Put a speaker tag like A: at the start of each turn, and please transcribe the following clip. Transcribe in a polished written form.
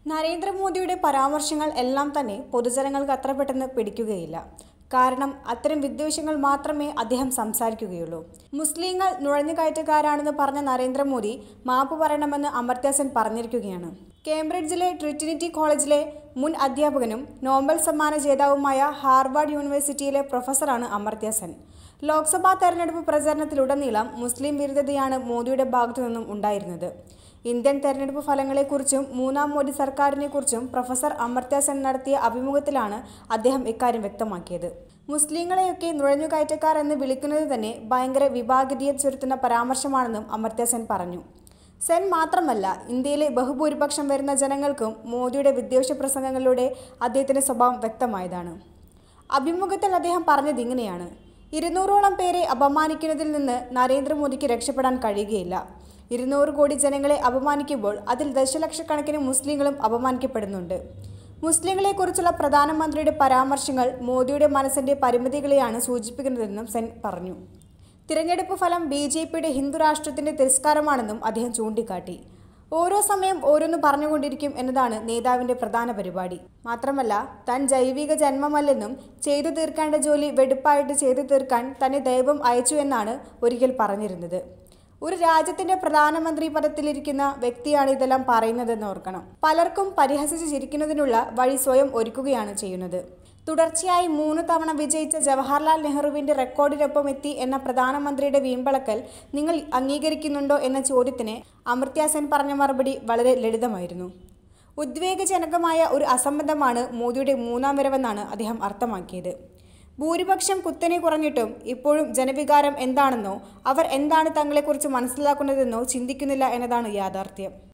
A: നരേന്ദ്രമോദിയുടെ പരാമർശങ്ങൾ എല്ലാം തന്നെ പൊതുജനങ്ങൾക്ക് അത്ര പെട്ടെന്ന് പിടിക്കുകയില്ല. കാരണം അത്തരം വിദ്വേഷങ്ങൾ മാത്രമേ അദ്ദേഹം സംസാരിക്കുകയുള്ളൂ. മുസ്ലിങ്ങൾ നുഴഞ്ഞുകയറ്റക്കാരാണെന്ന് പറഞ്ഞ നരേന്ദ്രമോദി മാപ്പ് പറയണമെന്ന് അമർത്യ സെൻ പറഞ്ഞിരിക്കുകയാണ്. കേംബ്രിഡ്ജിലെ ട്രിനിറ്റി കോളേജിലെ മുൻ അധ്യാപകനും നോബൽ സമ്മാന ജേതാവുമായ ഹാർവാർഡ് യൂണിവേഴ്സിറ്റിയിലെ പ്രൊഫസറാണ് അമർത്യ സെൻ. ലോക്സഭാ തെരഞ്ഞെടുപ്പ് പ്രചാരണത്തിലുടനീളം മുസ്ലിം വിരുദ്ധതയാണ് മോദിയുടെ ഭാഗത്തു നിന്നും ഉണ്ടായിരുന്നത്. ഇന്ത്യൻ തെരഞ്ഞെടുപ്പ് ഫലങ്ങളെക്കുറിച്ചും മൂന്നാം മോദി സർക്കാരിനെക്കുറിച്ചും പ്രൊഫസർ അമർത്യ സെൻ നടത്തിയ അഭിമുഖത്തിലാണ് അദ്ദേഹം ഇക്കാര്യം വ്യക്തമാക്കിയത്. മുസ്ലിങ്ങളെയൊക്കെ നുഴഞ്ഞുകയറ്റക്കാർ എന്ന് വിളിക്കുന്നത് തന്നെ ഭയങ്കര വിഭാഗീയത ചുരുത്തുന്ന പരാമർശമാണെന്നും അമർത്യ സെൻ പറഞ്ഞു. സെൻ മാത്രമല്ല, ഇന്ത്യയിലെ ബഹുഭൂരിപക്ഷം വരുന്ന ജനങ്ങൾക്കും മോദിയുടെ വിദ്വേഷ പ്രസംഗങ്ങളിലൂടെ അദ്ദേഹത്തിൻ്റെ സ്വഭാവം വ്യക്തമായതാണ്. അഭിമുഖത്തിൽ അദ്ദേഹം പറഞ്ഞത് ഇങ്ങനെയാണ്: 200ഓളം പേരെ അപമാനിക്കുന്നതിൽ നിന്ന് നരേന്ദ്രമോദിക്ക് രക്ഷപ്പെടാൻ കഴിയുകയില്ല. 200 കോടി ജനങ്ങളെ അപമാനിക്കുമ്പോൾ അതിൽ ദശലക്ഷക്കണക്കിന് മുസ്ലിങ്ങളും അപമാനിക്കപ്പെടുന്നുണ്ട്. മുസ്ലിങ്ങളെക്കുറിച്ചുള്ള പ്രധാനമന്ത്രിയുടെ പരാമർശങ്ങൾ മോദിയുടെ മനസ്സിൻ്റെ പരിമിതികളെയാണ് സൂചിപ്പിക്കുന്നതെന്നും സെൻ പറഞ്ഞു. തിരഞ്ഞെടുപ്പ് ഫലം BJPയുടെ ഹിന്ദു രാഷ്ട്രത്തിൻ്റെ തിരസ്കാരമാണെന്നും അദ്ദേഹം ചൂണ്ടിക്കാട്ടി. ഓരോ സമയം ഓരോന്ന് പറഞ്ഞുകൊണ്ടിരിക്കും എന്നതാണ് നേതാവിൻ്റെ പ്രധാന പരിപാടി. മാത്രമല്ല, താൻ ജൈവിക ജന്മമല്ലെന്നും ചെയ്തു തീർക്കേണ്ട ജോലി വെടുപ്പായിട്ട് ചെയ്തു തീർക്കാൻ തന്നെ ദൈവം അയച്ചു എന്നാണ് ഒരിക്കൽ പറഞ്ഞിരുന്നത്. ഒരു രാജ്യത്തിൻ്റെ പ്രധാനമന്ത്രി പദത്തിലിരിക്കുന്ന വ്യക്തിയാണ് ഇതെല്ലാം പറയുന്നതെന്ന് ഓർക്കണം. പലർക്കും പരിഹസിച്ച് ചിരിക്കുന്നതിനുള്ള വഴി സ്വയം ഒരുക്കുകയാണ് ചെയ്യുന്നത്. തുടർച്ചയായി 3 തവണ വിജയിച്ച ജവഹർലാൽ നെഹ്റുവിൻ്റെ റെക്കോർഡിനൊപ്പം എത്തി എന്ന പ്രധാനമന്ത്രിയുടെ വീമ്പളക്കൽ നിങ്ങൾ അംഗീകരിക്കുന്നുണ്ടോ എന്ന ചോദ്യത്തിന് അമർത്യ സെൻ പറഞ്ഞ മറുപടി വളരെ ലളിതമായിരുന്നു. ഉദ്വേഗജനകമായ ഒരു അസംബന്ധമാണ് മോദിയുടെ മൂന്നാം വരവെന്നാണ് അദ്ദേഹം അർത്ഥമാക്കിയത്. ഭൂരിപക്ഷം കുത്തനെ കുറഞ്ഞിട്ടും ഇപ്പോഴും ജനവികാരം എന്താണെന്നോ അവർ എന്താണ് തങ്ങളെക്കുറിച്ച് മനസ്സിലാക്കുന്നതെന്നോ ചിന്തിക്കുന്നില്ല എന്നതാണ് യാഥാർത്ഥ്യം.